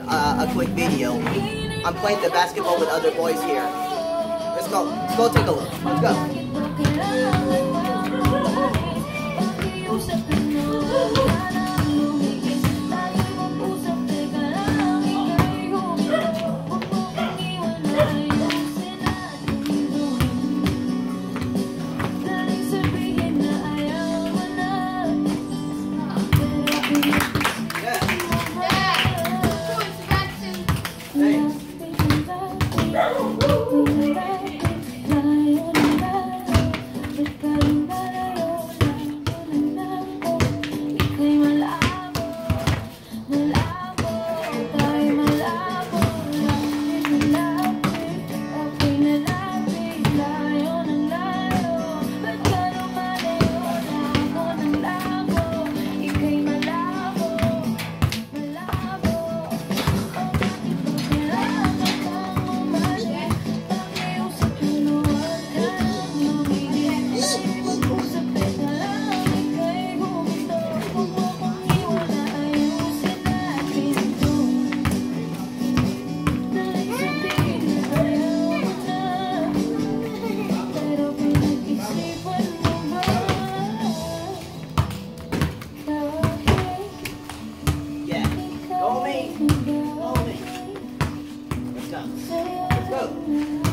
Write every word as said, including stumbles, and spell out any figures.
Uh, a quick video. I'm playing the basketball with other boys here. Let's go. Let's go take a look. Let's go. Go me. Go me. Let's go. Let's go.